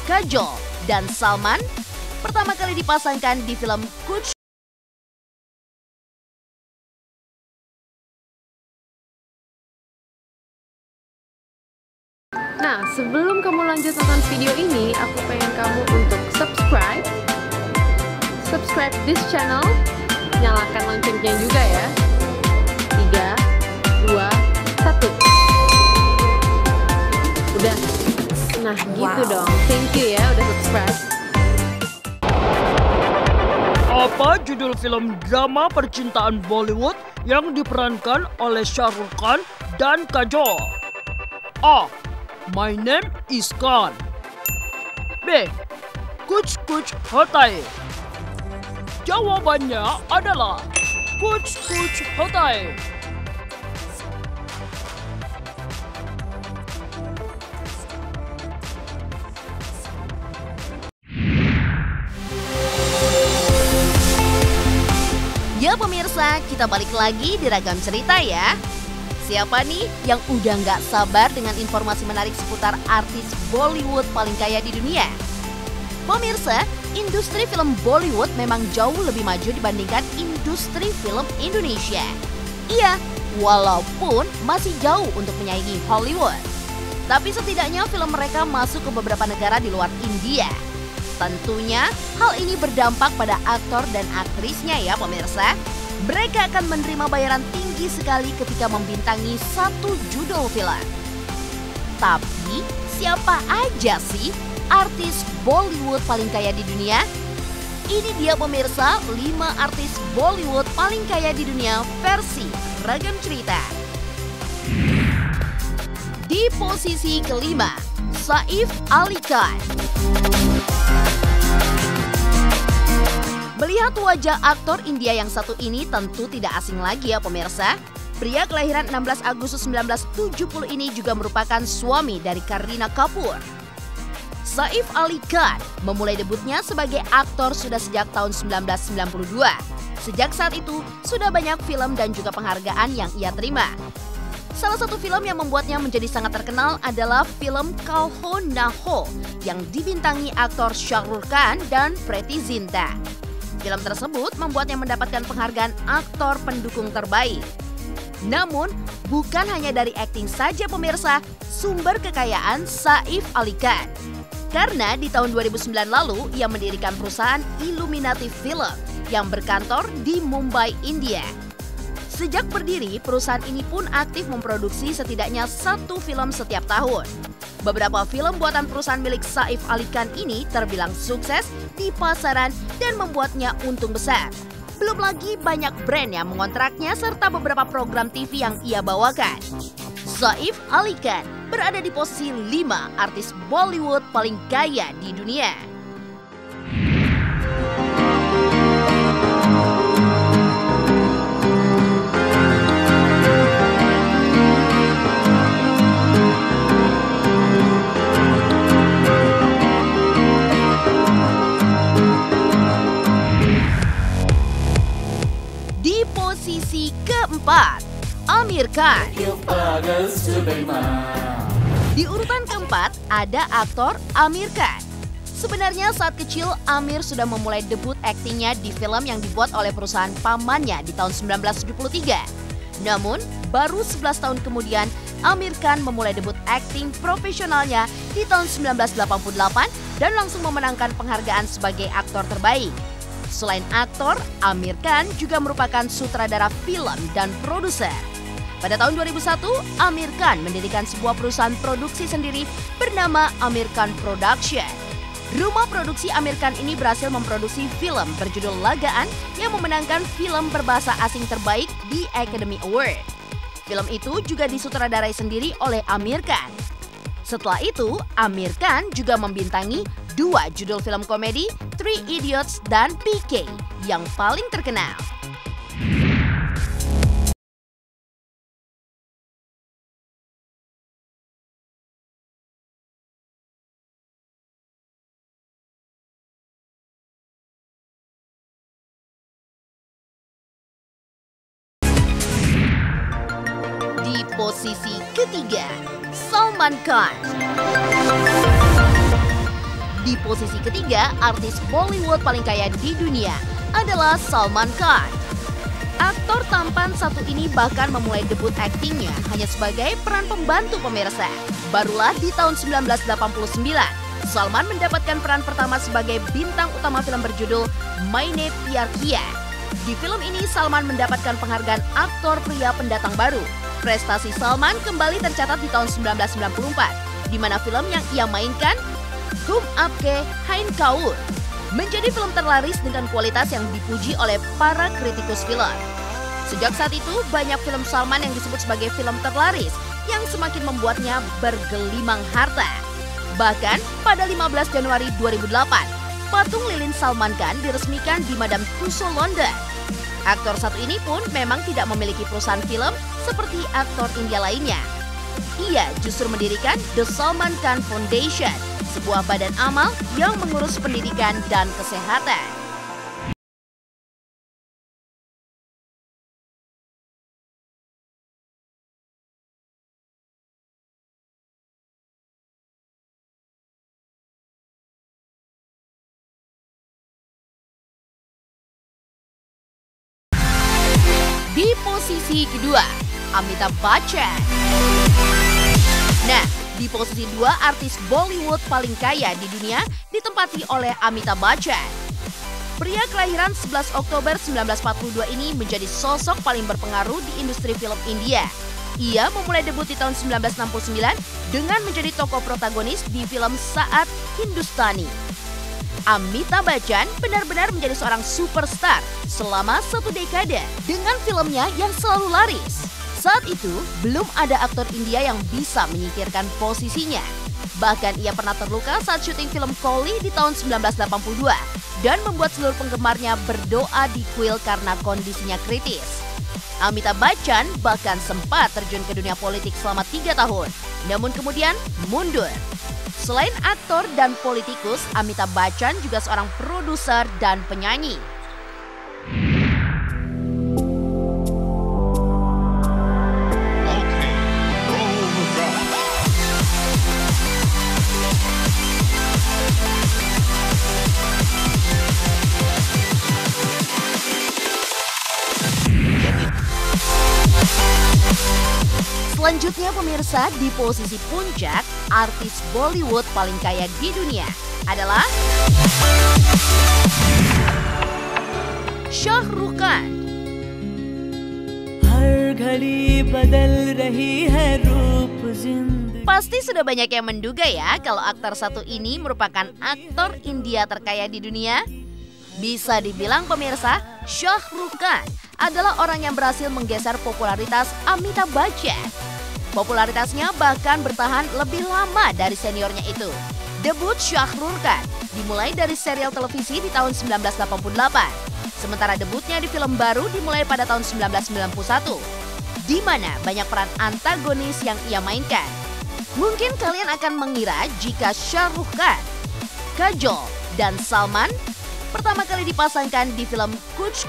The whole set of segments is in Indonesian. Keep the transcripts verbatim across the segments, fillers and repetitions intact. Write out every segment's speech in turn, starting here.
Kajol dan Salman pertama kali dipasangkan di film Kuch. Nah, sebelum kamu lanjut nonton video ini, aku pengen kamu untuk subscribe, subscribe this channel, nyalakan loncengnya juga ya. tiga, dua, satu. Udah. Nah, gitu Wow. dong. Thank you ya udah subscribe. Apa judul film drama percintaan Bollywood yang diperankan oleh Shah Rukh Khan dan Kajol? A. My Name is Khan. B. Kuch Kuch Hota Hai. Jawabannya adalah Kuch Kuch Hota Hai. Ya pemirsa, kita balik lagi di Ragam Cerita ya. Siapa nih yang udah nggak sabar dengan informasi menarik seputar artis Bollywood paling kaya di dunia? Pemirsa, industri film Bollywood memang jauh lebih maju dibandingkan industri film Indonesia. Iya, walaupun masih jauh untuk menyaingi Hollywood. Tapi setidaknya film mereka masuk ke beberapa negara di luar India. Tentunya hal ini berdampak pada aktor dan aktrisnya ya pemirsa. Mereka akan menerima bayaran tinggi sekali ketika membintangi satu judul film. Tapi siapa aja sih artis Bollywood paling kaya di dunia? Ini dia pemirsa, lima artis Bollywood paling kaya di dunia versi Ragam Cerita. Di posisi kelima, Saif Ali Khan. Melihat wajah aktor India yang satu ini tentu tidak asing lagi ya pemirsa. Pria kelahiran enam belas Agustus seribu sembilan ratus tujuh puluh ini juga merupakan suami dari Kareena Kapoor. Saif Ali Khan memulai debutnya sebagai aktor sudah sejak tahun seribu sembilan ratus sembilan puluh dua. Sejak saat itu sudah banyak film dan juga penghargaan yang ia terima. Salah satu film yang membuatnya menjadi sangat terkenal adalah film Kal Ho Na Ho yang dibintangi aktor Shah Rukh Khan dan Preity Zinta. Film tersebut membuatnya mendapatkan penghargaan aktor pendukung terbaik. Namun, bukan hanya dari akting saja pemirsa, sumber kekayaan Saif Ali Khan. Karena di tahun dua ribu sembilan lalu, ia mendirikan perusahaan Illuminati Film yang berkantor di Mumbai, India. Sejak berdiri, perusahaan ini pun aktif memproduksi setidaknya satu film setiap tahun. Beberapa film buatan perusahaan milik Saif Ali Khan ini terbilang sukses di pasaran dan membuatnya untung besar. Belum lagi banyak brand yang mengontraknya serta beberapa program T V yang ia bawakan. Saif Ali Khan berada di posisi lima artis Bollywood paling kaya di dunia. Di posisi keempat, Aamir Khan. Di urutan keempat ada aktor Aamir Khan. Sebenarnya saat kecil Aamir sudah memulai debut aktingnya di film yang dibuat oleh perusahaan pamannya di tahun seribu sembilan ratus tujuh puluh tiga. Namun baru sebelas tahun kemudian Aamir Khan memulai debut akting profesionalnya di tahun seribu sembilan ratus delapan puluh delapan dan langsung memenangkan penghargaan sebagai aktor terbaik. Selain aktor, Aamir Khan juga merupakan sutradara film dan produser. Pada tahun dua ribu satu, Aamir Khan mendirikan sebuah perusahaan produksi sendiri bernama Aamir Khan Production. Rumah produksi Aamir Khan ini berhasil memproduksi film berjudul Lagaan yang memenangkan film berbahasa asing terbaik di Academy Award. Film itu juga disutradarai sendiri oleh Aamir Khan. Setelah itu, Aamir Khan juga membintangi dua judul film komedi, Three Idiots dan P K yang paling terkenal. Di posisi ketiga, Salman Khan. Di posisi ketiga, artis Bollywood paling kaya di dunia adalah Salman Khan. Aktor tampan satu ini bahkan memulai debut aktingnya hanya sebagai peran pembantu pemirsa. Barulah di tahun sembilan belas delapan puluh sembilan, Salman mendapatkan peran pertama sebagai bintang utama film berjudul Maine Pyar Kiya. Di film ini, Salman mendapatkan penghargaan aktor pria pendatang baru. Prestasi Salman kembali tercatat di tahun sembilan belas sembilan puluh empat, di mana film yang ia mainkan, Tum Aapke Hain Kaur, menjadi film terlaris dengan kualitas yang dipuji oleh para kritikus film. Sejak saat itu, banyak film Salman yang disebut sebagai film terlaris yang semakin membuatnya bergelimang harta. Bahkan pada lima belas Januari dua ribu delapan, patung lilin Salman Khan diresmikan di Madame Tussauds, London. Aktor satu ini pun memang tidak memiliki perusahaan film seperti aktor India lainnya. Ia justru mendirikan The Salman Khan Foundation, sebuah badan amal yang mengurus pendidikan dan kesehatan. Di posisi kedua, Amitabh Bachchan. Nah, di posisi dua, artis Bollywood paling kaya di dunia ditempati oleh Amitabh Bachchan. Pria kelahiran sebelas Oktober seribu sembilan ratus empat puluh dua ini menjadi sosok paling berpengaruh di industri film India. Ia memulai debut di tahun seribu sembilan ratus enam puluh sembilan dengan menjadi tokoh protagonis di film Saat Hindustani. Amitabh Bachchan benar-benar menjadi seorang superstar selama satu dekade dengan filmnya yang selalu laris. Saat itu, belum ada aktor India yang bisa menyingkirkan posisinya. Bahkan ia pernah terluka saat syuting film Coli di tahun seribu sembilan ratus delapan puluh dua dan membuat seluruh penggemarnya berdoa di kuil karena kondisinya kritis. Amitabh Bachchan bahkan sempat terjun ke dunia politik selama tiga tahun, namun kemudian mundur. Selain aktor dan politikus, Amitabh Bachchan juga seorang produser dan penyanyi. Selanjutnya pemirsa, di posisi puncak, artis Bollywood paling kaya di dunia adalah Shah Rukh Khan. Pasti sudah banyak yang menduga ya kalau aktor satu ini merupakan aktor India terkaya di dunia. Bisa dibilang pemirsa, Shah Rukh Khan adalah orang yang berhasil menggeser popularitas Amitabh Bachchan. Popularitasnya bahkan bertahan lebih lama dari seniornya itu. Debut Shah Rukh Khan dimulai dari serial televisi di tahun seribu sembilan ratus delapan puluh delapan. Sementara debutnya di film baru dimulai pada tahun seribu sembilan ratus sembilan puluh satu, di mana banyak peran antagonis yang ia mainkan. Mungkin kalian akan mengira jika Shah Rukh Khan, Kajol, dan Salman pertama kali dipasangkan di film Kuch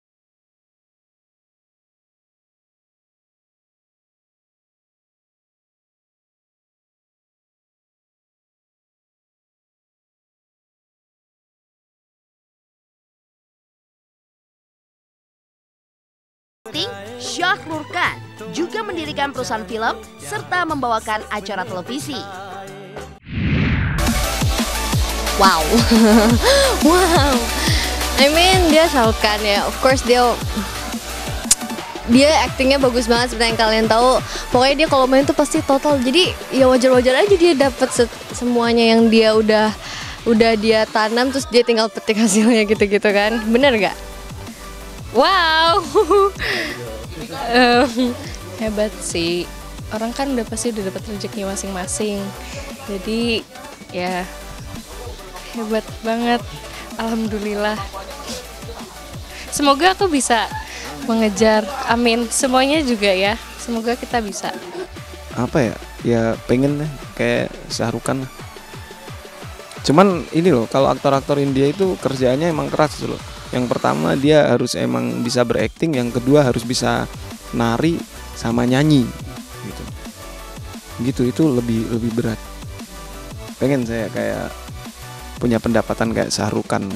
Shah Rukh Khan juga mendirikan perusahaan film serta membawakan acara televisi. Wow, wow. I mean dia Shah Rukh Khan ya. Of course dia dia aktingnya bagus banget seperti yang kalian tahu. Pokoknya dia kalau main tuh pasti total. Jadi ya wajar-wajar aja dia dapat semuanya yang dia udah udah dia tanam terus dia tinggal petik hasilnya gitu-gitu kan. Bener nggak? Wow, um, hebat sih. Orang kan udah pasti udah dapat rezeki masing-masing. Jadi ya hebat banget. Alhamdulillah. Semoga aku bisa mengejar. Amin. Semuanya juga ya. Semoga kita bisa. Apa ya? Ya pengen deh kayak Shah Rukh Khan. Cuman ini loh, kalau aktor-aktor India itu kerjaannya emang keras loh. Yang pertama dia harus emang bisa berakting, yang kedua harus bisa nari sama nyanyi gitu. Gitu itu lebih lebih berat. Pengen saya kayak punya pendapatan kayak Shah Rukh Khan.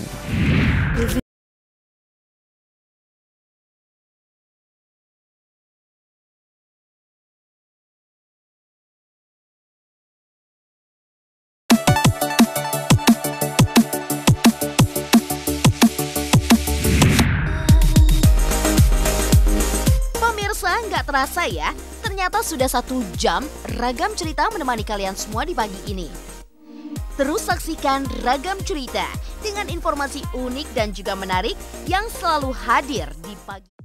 Pemirsa, nggak terasa ya, ternyata sudah satu jam Ragam Cerita menemani kalian semua di pagi ini. Terus saksikan Ragam Cerita dengan informasi unik dan juga menarik yang selalu hadir di pagi.